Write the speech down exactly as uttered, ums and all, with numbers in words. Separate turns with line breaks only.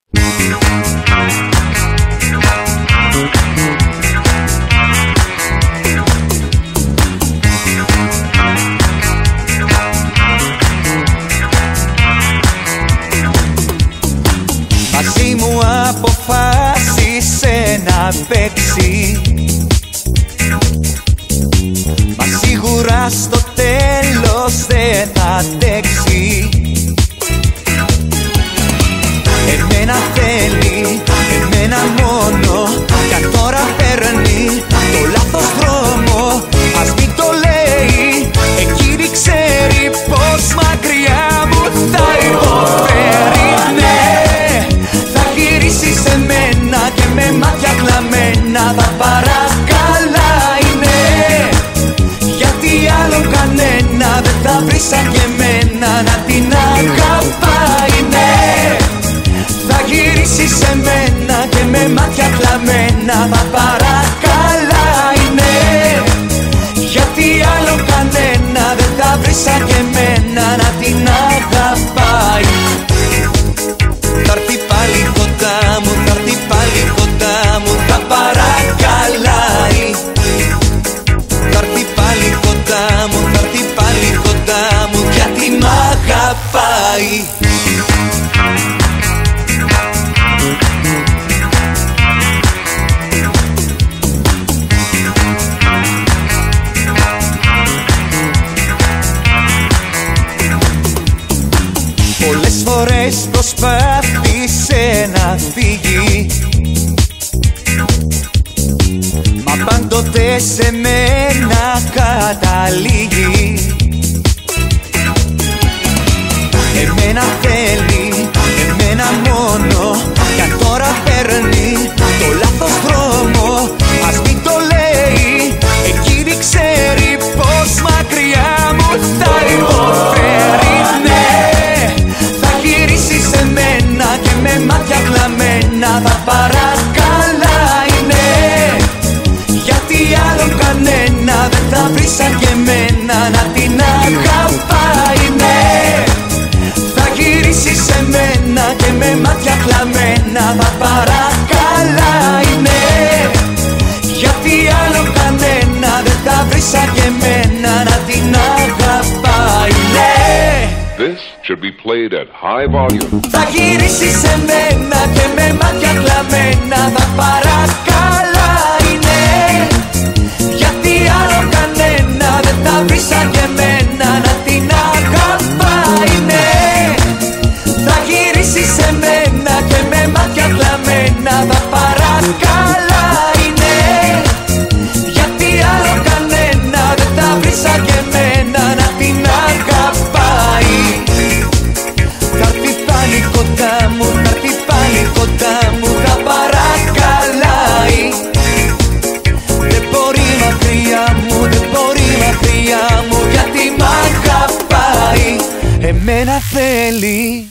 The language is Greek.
Μαζί μου αποφάσισε να παίξει, μα σίγουρα στο τέλος δεν θα αντέξει. Εμένα θέλει, εμένα μόνο, κι αν τώρα παίρνει το λάθος δρόμο, ας μην το λέει, εκείνη ξέρει πως μακριά μου θα υποφέρει. Ναι, θα γυρίσει σε μένα και με μάτια κλαμμένα θα παρακαλάει. Ναι, γιατί άλλο κανένα δεν θα βρει σαν και εμένα να την αγαπάει. Ναι, θα γυρίσει σε μένα και με μάτια κλαμμένα θα παρακαλάει. Ναι, γιατί άλλο κανένα δεν θα βρει σαν και εμένα να την αγαπάει. Θα έρθει πάλι κοντά μου, θα έρθει πάλι κοντά μου, θα παρακαλάει. Θα έρθει πάλι κοντά μου, θα έρθει πάλι κοντά μου, γιατί μ' αγαπάει. Πολλές φορές προσπάθησε να φύγει, μα πάντοτε σε μένα καταλήγει. Εμένα θέλει, εμένα μόνο, κι αν τώρα παίρνει το λάθος δρόμο, ας μην το λέει, εκείνη ξέρει πως μακριά μου θα υποφέρει. Ναι, θα γυρίσει σε μένα και με μάτια κλαμμένα θα παρακαλάει. Ναι, γιατί άλλο κανένα δεν θα βρει σαν και εμένα να την αγαπάει. Ναι, θα γυρίσει σε μένα και με μάτια κλαμμένα θα παρακαλάει. Ναι, γιατί άλλο κανένα δεν θα βρει σαν και εμένα να την αγαπάει. Ναι,
This should be played at high volume.
θα γυρίσει σε μένα και με μάτια κλαμμένα θα παρακαλάει. Ναι, γιατί άλλο κανένα δεν θα βρει σαν και εμένα να την αγαπάει. Ναι, θα γυρίσει σε μένα και με μάτια κλαμμένα θα παρακαλάει. Ναι, γιατί άλλο κανένα δεν θα βρει σαν και εμένα να την αγαπάει. Θα έρθει πάλι κοντά μου, θα έρθει πάλι κοντά μου, θα παρακαλάει. Δεν μπορεί μακριά μου, δεν μπορεί μακριά μου, γιατί μ' αγαπάει. Εμένα θέλει.